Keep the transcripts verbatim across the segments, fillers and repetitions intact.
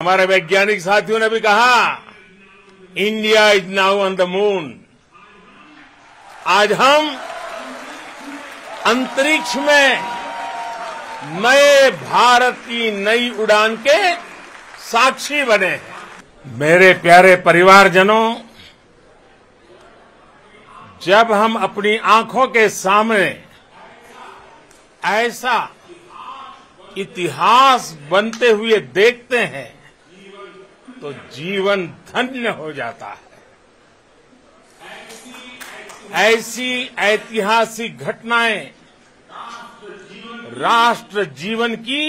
हमारे वैज्ञानिक साथियों ने भी कहा, India is now on the moon. आज हम अंतरिक्ष में नए भारत की नई उड़ान के साक्षी बने हैं। मेरे प्यारे परिवारजनों, जब हम अपनी आंखों के सामने ऐसा इतिहास बनते हुए देखते हैं तो जीवन धन्य हो जाता है। ऐसी ऐतिहासिक घटनाएं राष्ट्र जीवन की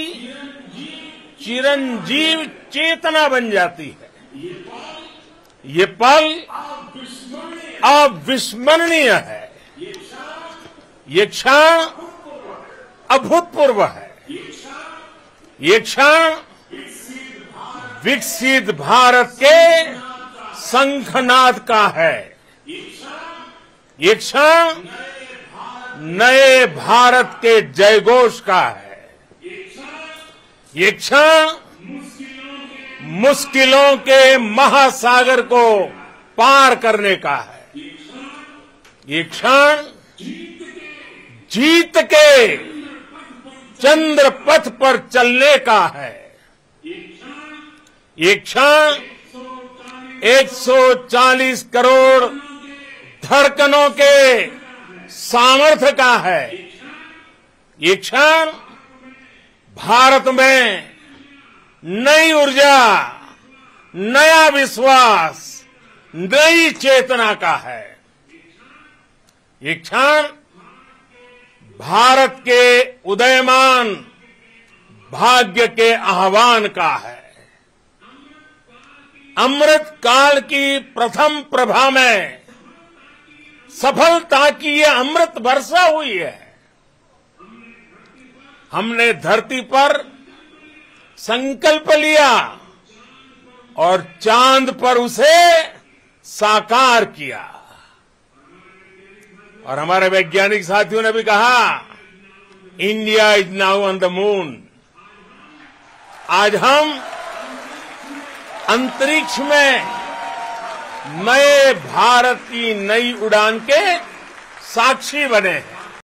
चिरंजीव चेतना बन जाती है। ये पल अविस्मरणीय है। ये क्षण अभूतपूर्व है। ये क्षण विकसित भारत के शंखनाद का है। ये क्षण नए भारत के जयघोष का है। ये क्षण मुश्किलों के महासागर को पार करने का है। ये क्षण जीत के चंद्र पथ पर चलने का है। ये क्षण एक सौ चालीस करोड़ धड़कनों के सामर्थ्य का है। ये क्षण भारत में नई ऊर्जा, नया विश्वास, नई चेतना का है। ये क्षण भारत के उदयमान भाग्य के आह्वान का है। अमृत काल की प्रथम प्रभा में सफलता की ये अमृत वर्षा हुई है। हमने धरती पर संकल्प लिया और चांद पर उसे साकार किया। और हमारे वैज्ञानिक साथियों ने भी कहा, India is now on the moon. आज हम अंतरिक्ष में नए भारत की नई उड़ान के साक्षी बने हैं।